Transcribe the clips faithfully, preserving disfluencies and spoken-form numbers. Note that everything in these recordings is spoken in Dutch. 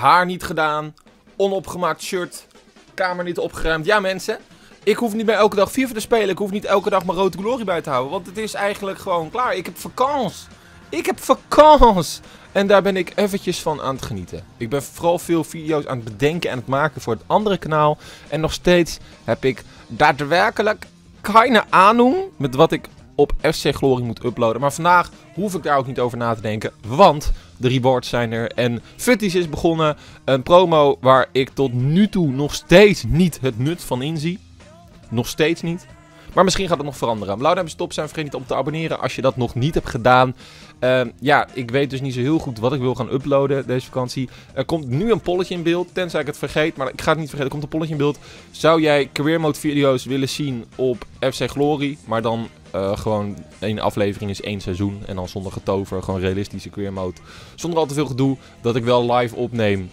haar niet gedaan, onopgemaakt shirt, kamer niet opgeruimd. Ja mensen, ik hoef niet meer elke dag FIFA te spelen. Ik hoef niet elke dag mijn Road to Glory bij te houden. Want het is eigenlijk gewoon klaar. Ik heb vakantie. Ik heb vakantie. En daar ben ik eventjes van aan het genieten. Ik ben vooral veel video's aan het bedenken en het maken voor het andere kanaal. En nog steeds heb ik daadwerkelijk keine Ahnung met wat ik op F C Glory moet uploaden. Maar vandaag hoef ik daar ook niet over na te denken. Want de rewards zijn er. En Futties is begonnen. Een promo waar ik tot nu toe nog steeds niet het nut van inzie. Nog steeds niet. Maar misschien gaat het nog veranderen. Blauw duimpje top zijn. Vergeet niet om te abonneren als je dat nog niet hebt gedaan. Uh, ja, ik weet dus niet zo heel goed wat ik wil gaan uploaden deze vakantie. Er komt nu een polletje in beeld. Tenzij ik het vergeet. Maar ik ga het niet vergeten. Er komt een polletje in beeld. Zou jij career mode video's willen zien op F C Glory? Maar dan uh, gewoon één aflevering is één seizoen. En dan zonder getover. Gewoon realistische career mode. Zonder al te veel gedoe. Dat ik wel live opneem.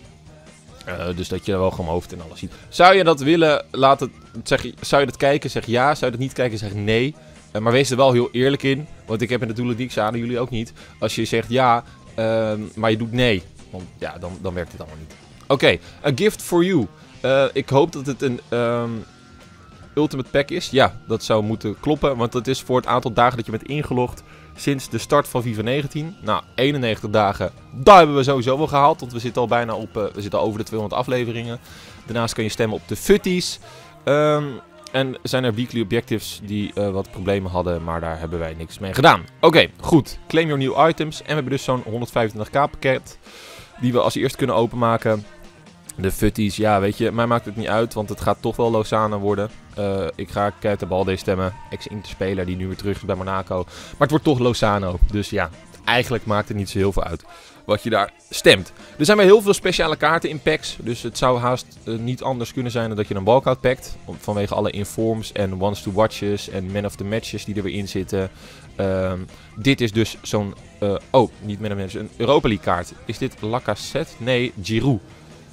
Uh, dus dat je wel gewoon mijn hoofd en alles ziet. Zou je dat willen, laat het, zeg, zou je dat kijken, zeg ja. Zou je dat niet kijken, zeg nee. Uh, maar wees er wel heel eerlijk in. Want ik heb er natuurlijk niks aan, en jullie ook niet. Als je zegt ja, uh, maar je doet nee. Want ja, dan, dan werkt het allemaal niet. Oké, okay, a gift for you. Uh, ik hoop dat het een um, ultimate pack is. Ja, dat zou moeten kloppen. Want dat is voor het aantal dagen dat je bent ingelogd. Sinds de start van FIFA negentien. Nou, eenennegentig dagen. Daar hebben we sowieso wel gehaald. Want we zitten al bijna op. Uh, we zitten al over de tweehonderd afleveringen. Daarnaast kan je stemmen op de Futties. Um, en zijn er weekly objectives die uh, wat problemen hadden. Maar daar hebben wij niks mee gedaan. Oké, okay, goed. Claim your new items. En we hebben dus zo'n honderdvijfentwintig k pakket. Die we als eerst kunnen openmaken. De Futties, ja, weet je, mij maakt het niet uit, want het gaat toch wel Lozano worden. Uh, ik ga Keita Balde stemmen, ex-Inter-speler die nu weer terug is bij Monaco. Maar het wordt toch Lozano, dus ja, eigenlijk maakt het niet zo heel veel uit wat je daar stemt. Er zijn weer heel veel speciale kaarten in packs, dus het zou haast uh, niet anders kunnen zijn dan dat je een walkout pakt. Vanwege alle informs en ones to watches en man of the matches die er weer in zitten. Uh, dit is dus zo'n, uh, oh, niet man of the matches, een Europa League kaart. Is dit Lacazette? Nee, Giroud.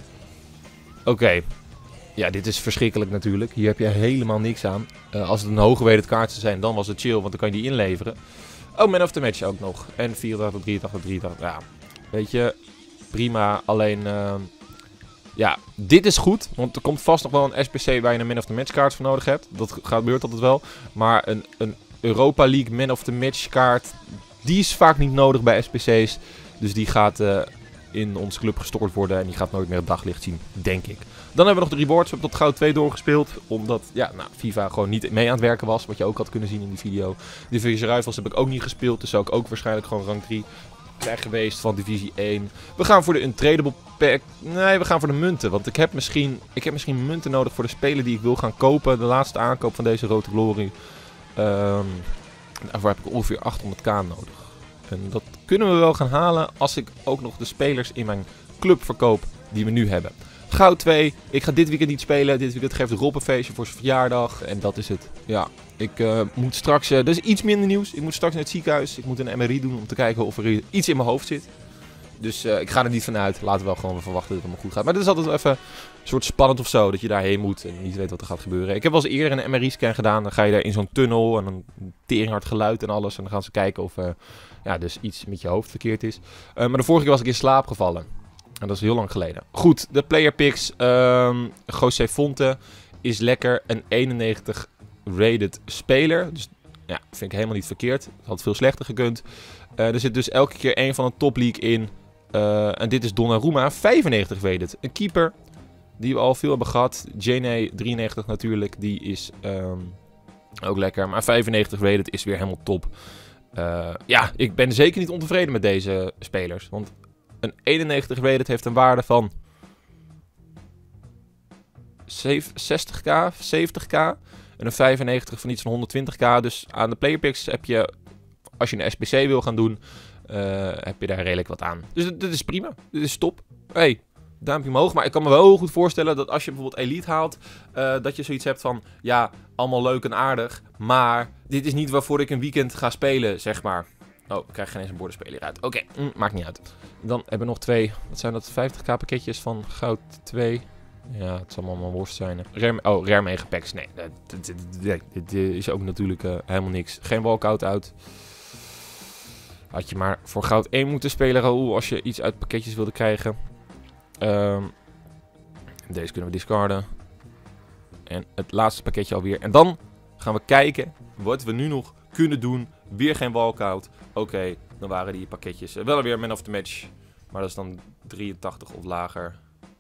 Oké, okay. Ja, dit is verschrikkelijk natuurlijk. Hier heb je helemaal niks aan. Uh, als het een hooggewaardeerd kaart zou zijn, dan was het chill, want dan kan je die inleveren. Oh, man of the match ook nog. En vierentachtig, drieëntachtig, drieëntachtig. Ja, weet je, prima. Alleen, uh, ja, dit is goed. Want er komt vast nog wel een S P C waar je een man of the match kaart voor nodig hebt. Dat gaat, gebeurt altijd wel. Maar een, een Europa League man of the match kaart, die is vaak niet nodig bij S P C's. Dus die gaat Uh, in onze club gestort worden en die gaat nooit meer het daglicht zien, denk ik. Dan hebben we nog de rewards. We hebben tot goud twee doorgespeeld, omdat ja, nou, FIFA gewoon niet mee aan het werken was, wat je ook had kunnen zien in die video. Division Rivals heb ik ook niet gespeeld, dus zou ik ook waarschijnlijk gewoon rank drie zijn geweest van Divisie één. We gaan voor de Untradable Pack. Nee, we gaan voor de munten, want ik heb misschien, ik heb misschien munten nodig voor de spelen die ik wil gaan kopen. De laatste aankoop van deze Road to Glory. Um, daarvoor heb ik ongeveer achthonderd k nodig. En dat kunnen we wel gaan halen als ik ook nog de spelers in mijn club verkoop die we nu hebben. Goud twee. Ik ga dit weekend niet spelen. Dit weekend geeft Rob een feestje voor zijn verjaardag. En dat is het. Ja, ik uh, moet straks... Uh, er is iets minder nieuws. Ik moet straks naar het ziekenhuis. Ik moet een M R I doen om te kijken of er iets in mijn hoofd zit. Dus uh, ik ga er niet vanuit. Laten we wel gewoon verwachten dat het allemaal goed gaat. Maar dit is altijd even een soort spannend of zo. Dat je daarheen moet en niet weet wat er gaat gebeuren. Ik heb wel eens eerder een M R I-scan gedaan. Dan ga je daar in zo'n tunnel en een teringhard geluid en alles. En dan gaan ze kijken of uh, ja, dus iets met je hoofd verkeerd is. Uh, maar de vorige keer was ik in slaap gevallen. En dat is heel lang geleden. Goed, de player picks. Um, José Fonte is lekker een eenennegentig rated speler. Dus ja, vind ik helemaal niet verkeerd. Het had veel slechter gekund. Uh, er zit dus elke keer één van een top league in. Uh, en dit is Donnarumma, vijfennegentig rated. Een keeper die we al veel hebben gehad. Jane drieënnegentig natuurlijk, die is um, ook lekker. Maar vijfennegentig rated is weer helemaal top. Uh, ja, ik ben zeker niet ontevreden met deze spelers. Want een eenennegentig rated heeft een waarde van zestig k, zeventig k. En een vijfennegentig van iets van honderdtwintig k. Dus aan de playerpicks heb je, als je een S P C wil gaan doen, uh, heb je daar redelijk wat aan. Dus dit is prima. Dit is top. Hey, duimpje omhoog. Maar ik kan me wel heel goed voorstellen dat als je bijvoorbeeld Elite haalt, uh, dat je zoiets hebt van, ja, allemaal leuk en aardig. Maar dit is niet waarvoor ik een weekend ga spelen, zeg maar. Oh, ik krijg geen eens een bordenspeler uit. Oké, okay, mm, maakt niet uit. Dan hebben we nog twee, wat zijn dat, vijftig k pakketjes van goud twee. Ja, het zal allemaal worst zijn. Rare, oh, rare megapacks. Nee, dit, dit, dit, dit is ook natuurlijk uh, helemaal niks. Geen walkout uit. Had je maar voor goud één moeten spelen, Raoul, als je iets uit pakketjes wilde krijgen. Um, deze kunnen we discarden. En het laatste pakketje alweer. En dan gaan we kijken wat we nu nog kunnen doen. Weer geen walkout. Oké, okay, dan waren die pakketjes uh, wel weer man of the match. Maar dat is dan drieëntachtig of lager.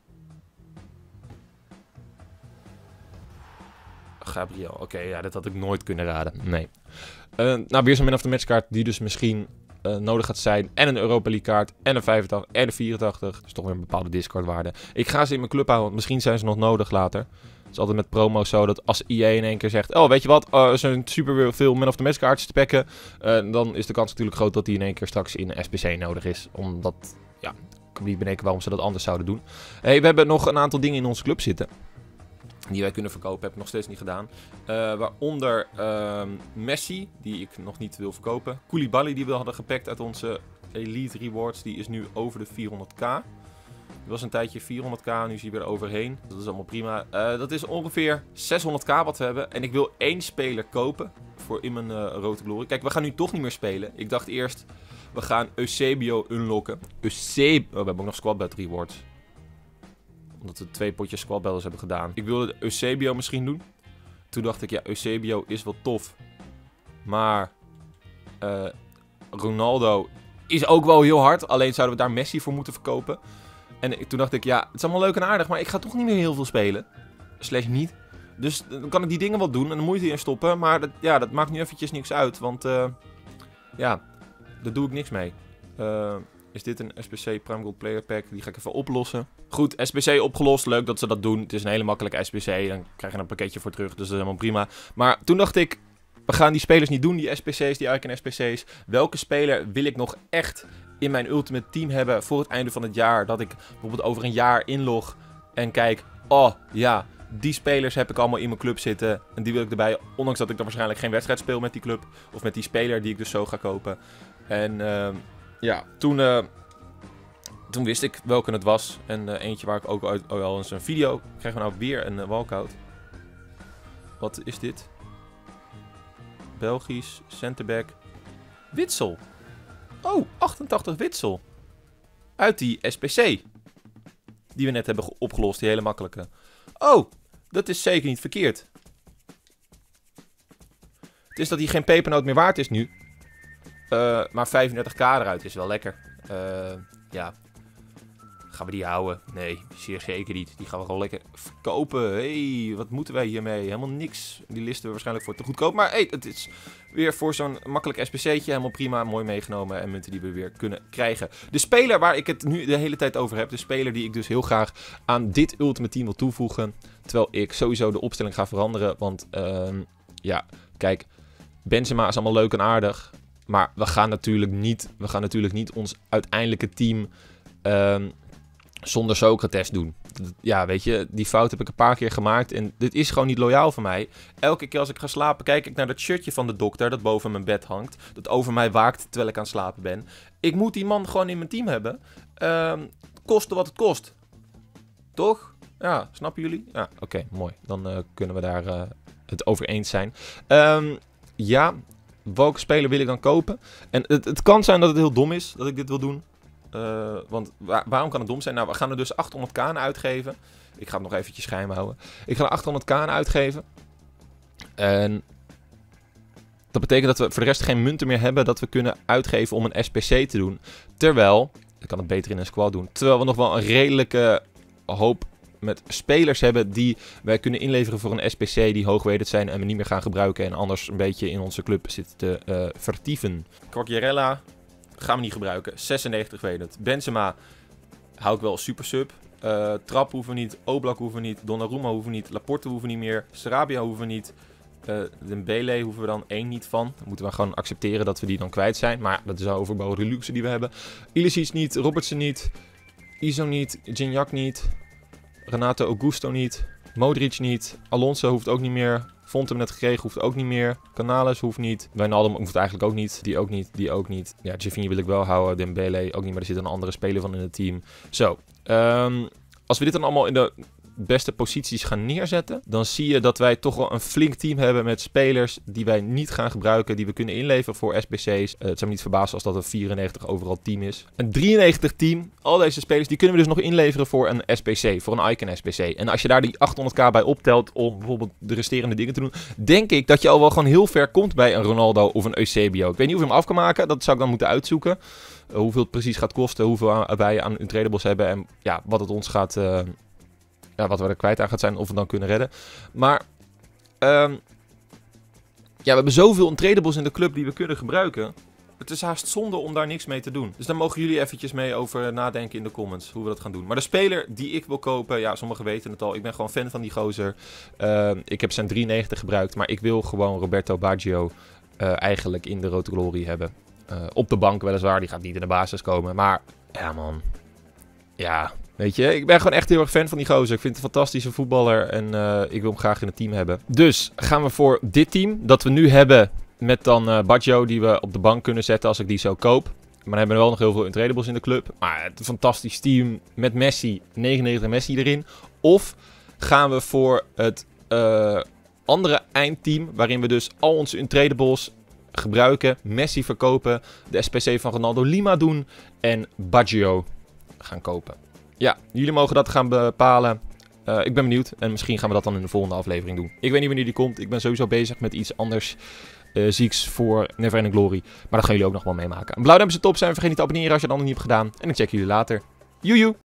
Gabriel. Oké, okay, ja, dat had ik nooit kunnen raden. Nee. Uh, nou, weer zo'n man of the match kaart die dus misschien uh, nodig gaat zijn. En een Europa League kaart. En een vijfentachtig. En een vierentachtig. Dus toch weer een bepaalde discardwaarde. Ik ga ze in mijn club houden, want misschien zijn ze nog nodig later. Het is altijd met promo's zo dat als I A in één keer zegt... Oh, weet je wat? Uh, er zijn super veel man of the match kaartjes te pakken. Uh, dan is de kans natuurlijk groot dat die in één keer straks in S P C nodig is. Omdat, ja, ik kan me niet bedenken waarom ze dat anders zouden doen. Hey, we hebben nog een aantal dingen in onze club zitten. Die wij kunnen verkopen, heb ik nog steeds niet gedaan. Uh, waaronder uh, Messi, die ik nog niet wil verkopen. Koulibaly, die we hadden gepakt uit onze Elite Rewards. Die is nu over de vierhonderd k. Het was een tijdje vierhonderd k, nu is hij weer overheen. Dat is allemaal prima. Uh, dat is ongeveer zeshonderd k wat we hebben. En ik wil één speler kopen voor in mijn uh, Rode Glory. Kijk, we gaan nu toch niet meer spelen. Ik dacht eerst, we gaan Eusebio unlocken. Eusebio... Oh, we hebben ook nog Squad Battle Rewards. Omdat we twee potjes Squad Battles hebben gedaan. Ik wilde Eusebio misschien doen. Toen dacht ik, ja, Eusebio is wel tof. Maar... Uh, Ronaldo is ook wel heel hard. Alleen zouden we daar Messi voor moeten verkopen. En toen dacht ik, ja, het is allemaal leuk en aardig, maar ik ga toch niet meer heel veel spelen. Slash niet. Dus dan kan ik die dingen wel doen en de moeite in stoppen. Maar dat, ja, dat maakt nu eventjes niks uit, want uh, ja, daar doe ik niks mee. Uh, is dit een S P C Prime Gold Player Pack? Die ga ik even oplossen. Goed, S P C opgelost. Leuk dat ze dat doen. Het is een hele makkelijke S P C. Dan krijg je een pakketje voor terug, dus dat is helemaal prima. Maar toen dacht ik, we gaan die spelers niet doen, die S P C's, die Icon S P C's. Welke speler wil ik nog echt in mijn Ultimate Team hebben voor het einde van het jaar? Dat ik bijvoorbeeld over een jaar inlog en kijk, oh ja, die spelers heb ik allemaal in mijn club zitten. En die wil ik erbij, ondanks dat ik dan waarschijnlijk geen wedstrijd speel met die club. Of met die speler die ik dus zo ga kopen. En uh, ja, toen, uh, toen wist ik welke het was. En uh, eentje waar ik ook uit, oh, al eens een video, krijgen we nou weer een uh, walkout. Wat is dit? Belgisch, centerback, Witsel. Oh, achtentachtig Witsel. Uit die S P C. Die we net hebben opgelost, die hele makkelijke. Oh, dat is zeker niet verkeerd. Het is dat hij geen pepernoot meer waard is nu. Uh, maar vijfendertig k eruit is wel lekker. Uh, ja. Gaan we die houden? Nee, zeer zeker niet. Die gaan we gewoon lekker verkopen. Hé, hey, wat moeten wij hiermee? Helemaal niks. Die listen we waarschijnlijk voor te goedkoop. Maar hey, het is weer voor zo'n makkelijk S P C'tje. Helemaal prima, mooi meegenomen. En munten die we weer kunnen krijgen. De speler waar ik het nu de hele tijd over heb. De speler die ik dus heel graag aan dit Ultimate Team wil toevoegen. Terwijl ik sowieso de opstelling ga veranderen. Want uh, ja, kijk. Benzema is allemaal leuk en aardig. Maar we gaan natuurlijk niet, we gaan natuurlijk niet ons uiteindelijke team... Uh, zonder Socrates doen. Ja, weet je, die fout heb ik een paar keer gemaakt. En dit is gewoon niet loyaal voor mij. Elke keer als ik ga slapen, kijk ik naar dat shirtje van de dokter dat boven mijn bed hangt. Dat over mij waakt terwijl ik aan het slapen ben. Ik moet die man gewoon in mijn team hebben. Uh, koste wat het kost. Toch? Ja, snappen jullie? Ja, oké, okay, mooi. Dan uh, kunnen we daar uh, het over eens zijn. Um, ja, welke speler wil ik dan kopen? En het, het kan zijn dat het heel dom is dat ik dit wil doen. Uh, want waar, waarom kan het dom zijn? Nou, we gaan er dus achthonderd k aan uitgeven. Ik ga het nog eventjes geheim houden. Ik ga er achthonderd k aan uitgeven. En dat betekent dat we voor de rest geen munten meer hebben dat we kunnen uitgeven om een S P C te doen. Terwijl, ik kan het beter in een squad doen. Terwijl we nog wel een redelijke hoop met spelers hebben die wij kunnen inleveren voor een S P C die hoogwaardig zijn en we niet meer gaan gebruiken. En anders een beetje in onze club zitten te uh, vertieven. Quagliarella. Gaan we niet gebruiken. zesennegentig weighted. Benzema hou ik wel super sub. Uh, Trapp hoeven we niet. Oblak hoeven we niet. Donnarumma hoeven we niet. Laporte hoeven we niet meer. Sarabia hoeven we niet. Uh, Dembele hoeven we dan één niet van. Dan moeten we gewoon accepteren dat we die dan kwijt zijn. Maar dat is een overbodige luxe die we hebben. Ilicic niet. Robertson niet. Iso niet. Gignac niet. Renato Augusto niet. Modric niet. Alonso hoeft ook niet meer. Vond hem net gekregen, hoeft ook niet meer. Canales hoeft niet. Wijnaldum hoeft eigenlijk ook niet. Die ook niet, die ook niet. Ja, Givinho wil ik wel houden. Dembele ook niet, maar er zit een andere speler van in het team. Zo, um, als we dit dan allemaal in de beste posities gaan neerzetten, dan zie je dat wij toch wel een flink team hebben met spelers die wij niet gaan gebruiken, die we kunnen inleveren voor S B C's. Uh, het zou me niet verbazen als dat een vierennegentig overal team is. Een drieënnegentig team, al deze spelers, die kunnen we dus nog inleveren voor een S B C, voor een Icon S B C. En als je daar die achthonderd k bij optelt om bijvoorbeeld de resterende dingen te doen, denk ik dat je al wel gewoon heel ver komt bij een Ronaldo of een Eusebio. Ik weet niet hoeveel je hem af kan maken, dat zou ik dan moeten uitzoeken. Uh, hoeveel het precies gaat kosten, hoeveel wij aan untradables hebben en ja, wat het ons gaat... Uh, ja, wat we er kwijt aan gaat zijn, of we dan kunnen redden. Maar... Um, ja, we hebben zoveel untradables in de club die we kunnen gebruiken. Het is haast zonde om daar niks mee te doen. Dus daar mogen jullie eventjes mee over nadenken in de comments. Hoe we dat gaan doen. Maar de speler die ik wil kopen. Ja, sommigen weten het al. Ik ben gewoon fan van die gozer. Uh, ik heb zijn drieënnegentig gebruikt. Maar ik wil gewoon Roberto Baggio uh, eigenlijk in de Road to Glory hebben. Uh, op de bank weliswaar. Die gaat niet in de basis komen. Maar ja man. Ja, weet je. Ik ben gewoon echt heel erg fan van die gozer. Ik vind het een fantastische voetballer. En uh, ik wil hem graag in het team hebben. Dus gaan we voor dit team. Dat we nu hebben... Met dan uh, Baggio die we op de bank kunnen zetten als ik die zo koop. Maar dan hebben we wel nog heel veel untradables in de club. Maar het is een fantastisch team met Messi, negenennegentig Messi erin. Of gaan we voor het uh, andere eindteam, waarin we dus al onze untradables gebruiken, Messi verkopen, de S P C van Ronaldo Lima doen en Baggio gaan kopen. Ja, jullie mogen dat gaan bepalen. Uh, ik ben benieuwd en misschien gaan we dat dan in de volgende aflevering doen. Ik weet niet wanneer die komt. Ik ben sowieso bezig met iets anders uh, zieks voor Neverending Glory. Maar dat gaan jullie ook nog wel meemaken. Een blauw duimpje top zijn. Vergeet niet te abonneren als je dat nog niet hebt gedaan. En ik check jullie later. Joejoe!